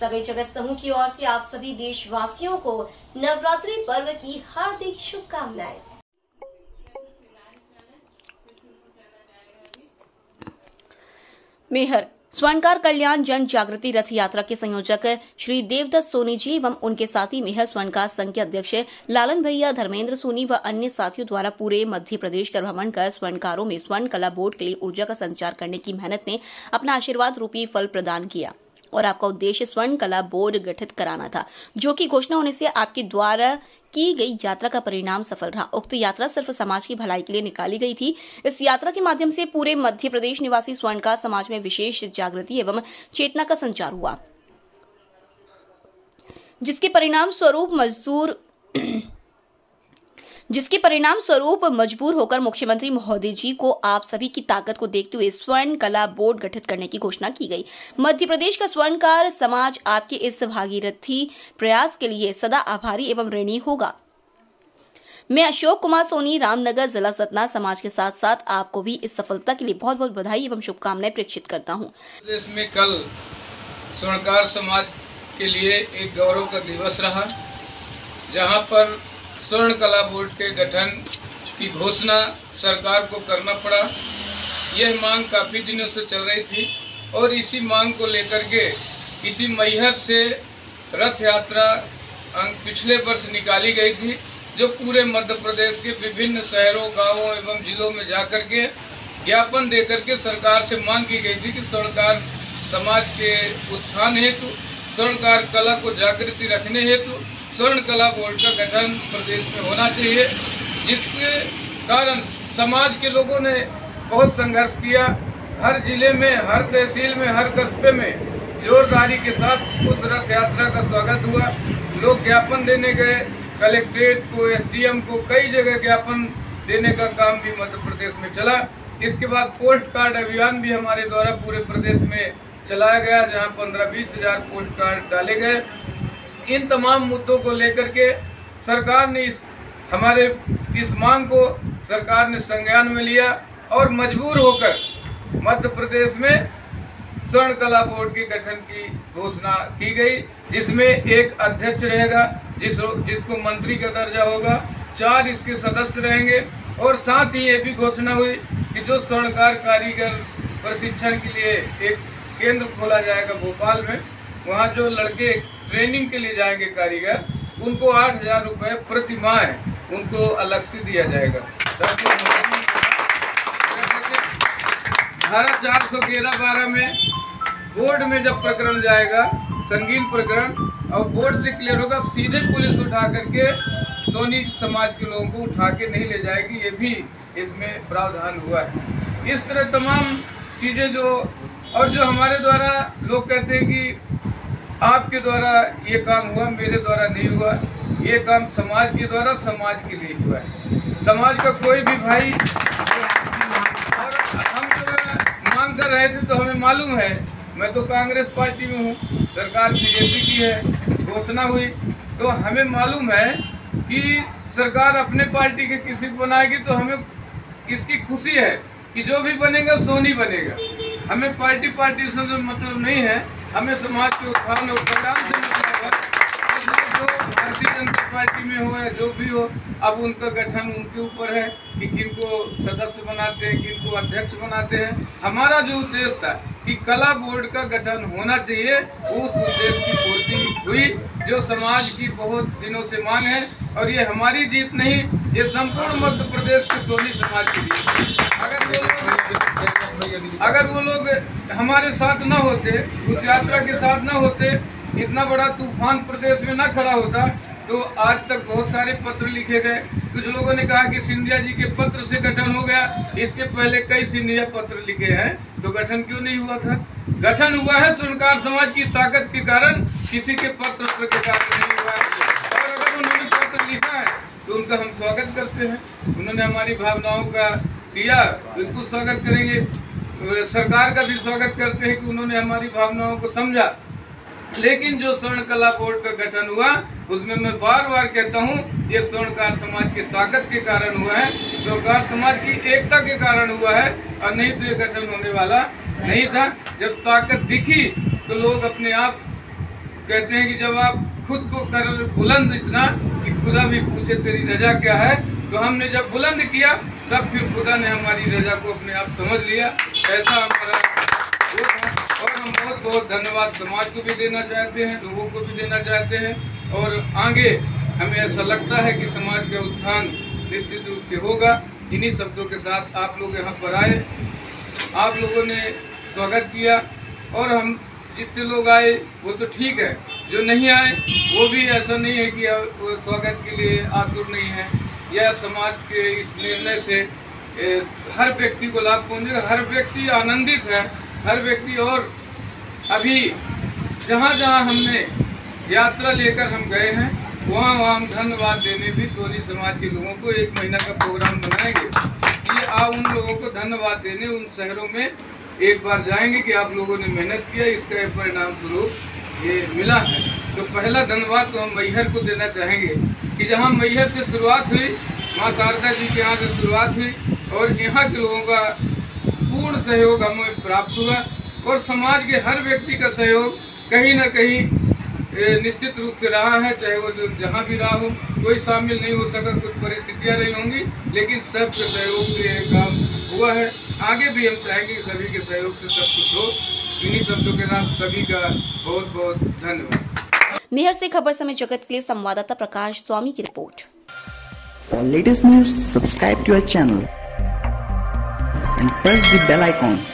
समय जगत समूह की ओर से आप सभी देशवासियों को नवरात्रि पर्व की हार्दिक शुभकामनाएं। मेहर स्वर्णकार कल्याण जन जागृति रथ यात्रा के संयोजक श्री देवदत्त सोनी जी एवं उनके साथी मेहर स्वर्णकार संघ के अध्यक्ष लालन भैया, धर्मेंद्र सोनी व अन्य साथियों द्वारा पूरे मध्य प्रदेश का भ्रमण कर स्वर्णकारों में स्वर्ण कला बोर्ड के लिए ऊर्जा का संचार करने की मेहनत ने अपना आशीर्वाद रूपी फल प्रदान किया और आपका उद्देश्य स्वर्ण कला बोर्ड गठित कराना था, जो की घोषणा होने से आपके द्वारा की गई यात्रा का परिणाम सफल रहा। उक्त यात्रा सिर्फ समाज की भलाई के लिए निकाली गई थी। इस यात्रा के माध्यम से पूरे मध्य प्रदेश निवासी स्वर्णकार समाज में विशेष जागृति एवं चेतना का संचार हुआ, जिसके परिणाम स्वरूप मजबूर होकर मुख्यमंत्री महोदय जी को आप सभी की ताकत को देखते हुए स्वर्ण कला बोर्ड गठित करने की घोषणा की गई। मध्य प्रदेश का स्वर्णकार समाज आपके इस भागीरथी प्रयास के लिए सदा आभारी एवं ऋणी होगा। मैं अशोक कुमार सोनी, रामनगर, जिला सतना समाज के साथ साथ आपको भी इस सफलता के लिए बहुत बहुत बधाई एवं शुभकामनाएं प्रेषित करता हूँ। देश में कल स्वर्णकार समाज के लिए एक गौरव का दिवस रहा, जहाँ पर स्वर्ण कला बोर्ड के गठन की घोषणा सरकार को करना पड़ा। यह मांग काफ़ी दिनों से चल रही थी और इसी मांग को लेकर के इसी मैहर से रथ यात्रा पिछले वर्ष निकाली गई थी, जो पूरे मध्य प्रदेश के विभिन्न शहरों, गांवों एवं जिलों में जाकर के ज्ञापन देकर के सरकार से मांग की गई थी कि स्वर्णकार समाज के उत्थान हेतु, स्वर्णकार कला को जागृति रखने हेतु स्वर्ण कला बोर्ड का गठन प्रदेश में होना चाहिए, जिसके कारण समाज के लोगों ने बहुत संघर्ष किया। हर जिले में, हर तहसील में, हर कस्बे में जोरदारी के साथ उस रथ यात्रा का स्वागत हुआ। लोग ज्ञापन देने गए, कलेक्ट्रेट को, एसडीएम को, कई जगह ज्ञापन देने का काम भी मध्य प्रदेश में चला। इसके बाद पोस्ट कार्ड अभियान भी हमारे द्वारा पूरे प्रदेश में चलाया गया, जहाँ 15-20 हजार पोस्ट कार्ड डाले गए। इन तमाम मुद्दों को लेकर के सरकार ने हमारे इस मांग को सरकार ने संज्ञान में लिया और मजबूर होकर मध्य प्रदेश में स्वर्ण कला बोर्ड के गठन की घोषणा की गई, जिसमें एक अध्यक्ष रहेगा, जिसको मंत्री का दर्जा होगा, 4 इसके सदस्य रहेंगे और साथ ही ये भी घोषणा हुई कि जो स्वर्णकार कारीगर प्रशिक्षण के लिए एक केंद्र खोला जाएगा भोपाल में, वहाँ जो लड़के ट्रेनिंग के लिए जाएंगे कारीगर, उनको 8,000 रुपये प्रति माह उनको अलग से दिया जाएगा। धारा 411-12 में बोर्ड में जब प्रकरण जाएगा, संगीन प्रकरण, और बोर्ड से क्लियर होगा, सीधे पुलिस उठा करके सोनी समाज के लोगों को उठा के नहीं ले जाएगी। ये भी इसमें प्रावधान हुआ है। इस तरह तमाम चीज़ें जो हमारे द्वारा लोग कहते हैं कि आपके द्वारा ये काम हुआ, मेरे द्वारा नहीं हुआ, ये काम समाज के द्वारा समाज के लिए हुआ है। समाज का कोई भी भाई, और हम जब मांग कर रहे थे तो हमें मालूम है, मैं तो कांग्रेस पार्टी में हूँ, सरकार बीजेपी की है, घोषणा हुई तो हमें मालूम है कि सरकार अपने पार्टी के किसी को बनाएगी तो हमें इसकी खुशी है कि जो भी बनेगा सोनी बनेगा। हमें पार्टी से मतलब नहीं है, हमें समाज के उत्थान और कल्याण से मतलब है। जो भारतीय जनता पार्टी में हो या जो भी हो, अब उनका गठन उनके ऊपर है कि किनको सदस्य बनाते हैं, किनको अध्यक्ष बनाते हैं। हमारा जो उद्देश्य था कि कला बोर्ड का गठन होना चाहिए, उस उद्देश्य की पूर्ति हुई, जो समाज की बहुत दिनों से मांग है। और ये हमारी जीत नहीं, ये संपूर्ण मध्य प्रदेश के सोनी समाज की जीत। अगर वो लोग हमारे साथ न होते, उस यात्रा के साथ न होते, इतना बड़ा तूफान प्रदेश में न खड़ा होता, तो आज तक बहुत सारे पत्र लिखे गए। कुछ लोगों ने कहा कि सिंधिया जी के पत्र से गठन हो गया, इसके पहले कई सिंधिया पत्र लिखे हैं, तो गठन क्यों नहीं हुआ था? गठन हुआ है स्वर्णकार समाज की ताकत के कारण, किसी के पत्र के कारण नहीं हुआ है। और अगर उन्होंने पत्र लिखा है तो उनका हम स्वागत करते हैं। उन्होंने हमारी भावनाओं का किया, बिल्कुल स्वागत करेंगे। सरकार का भी स्वागत करते हैं कि उन्होंने हमारी भावनाओं को समझा। लेकिन जो स्वर्ण कला बोर्ड का गठन हुआ, उसमें मैं बार बार कहता हूँ, ये स्वर्णकार समाज की ताकत के कारण हुआ है, स्वर्णकार समाज की एकता के कारण हुआ है, और नहीं तो ये गठन होने वाला नहीं था। जब ताकत दिखी तो लोग अपने आप कहते हैं कि जब आप खुद को कर बुलंद इतना कि खुदा भी पूछे तेरी रजा क्या है, तो हमने जब बुलंद किया तब फिर खुदा ने हमारी रजा को अपने आप समझ लिया। ऐसा हमारा वो था। और हम बहुत बहुत धन्यवाद समाज को भी देना चाहते हैं, लोगों को भी देना चाहते हैं। और आगे हमें ऐसा लगता है कि समाज का उत्थान निश्चित रूप से होगा। इन्हीं शब्दों के साथ आप लोग यहाँ पर आए, आप लोगों ने स्वागत किया, और हम जितने लोग आए वो तो ठीक है, जो नहीं आए वो भी ऐसा नहीं है कि वो स्वागत के लिए आतुर नहीं है। यह समाज के इस निर्णय से हर व्यक्ति को लाभ पहुँचेगा, हर व्यक्ति आनंदित है, हर व्यक्ति। और अभी जहाँ जहाँ हमने यात्रा लेकर हम गए हैं वहाँ हम धन्यवाद देने भी सोनी समाज के लोगों को 1 महीना का प्रोग्राम बनाएंगे कि उन लोगों को धन्यवाद देने उन शहरों में एक बार जाएंगे कि आप लोगों ने मेहनत किया, इसका परिणाम स्वरूप ये मिला है। तो पहला धन्यवाद तो हम मैहर को देना चाहेंगे कि जहाँ मैहर से शुरुआत हुई, माँ शारदा जी के यहाँ से शुरुआत हुई, और यहाँ के लोगों का पूर्ण सहयोग हमें प्राप्त हुआ, और समाज के हर व्यक्ति का सहयोग कहीं न कहीं निश्चित रूप से रहा है। चाहे वो जो जहाँ भी रहा हो, कोई शामिल नहीं हो सका, कुछ परिस्थितियाँ रही होंगी, लेकिन सबके सहयोग से ये काम हुआ है। आगे भी हम चाहेंगे कि सभी के सहयोग से सब कुछ हो। इन्हीं शब्दों के साथ सभी का बहुत बहुत धन्यवाद। मेहर से खबर समय जगत के लिए संवाददाता प्रकाश स्वामी की report. For latest news, subscribe to our channel and press the bell icon.